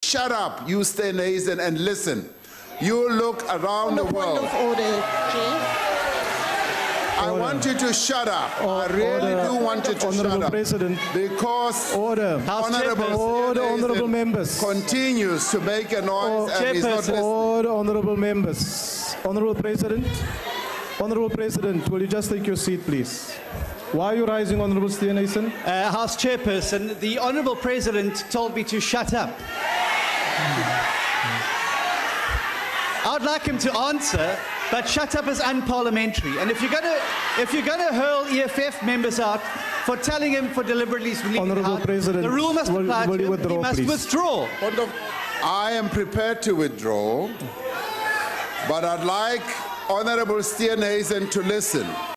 shut up, you Steenhuisen, and listen. You look around the world. Point of order, Chair. I want you to shut up. I really do want you to shut up. President. Because Honourable members. continues to make a noise and is not listening. Honourable members. Honourable President, will you just take your seat, please? Why are you rising, Honourable Steenhuisen? House Chairperson, the Honourable President told me to shut up. I'd like him to answer, but shut up is unparliamentary. And if you're gonna hurl EFF members out for telling him for deliberately leaving the House, President, the rule must apply to him. withdraw, He must please? withdraw. I am prepared to withdraw, but I'd like Honourable Steenhuisen to listen.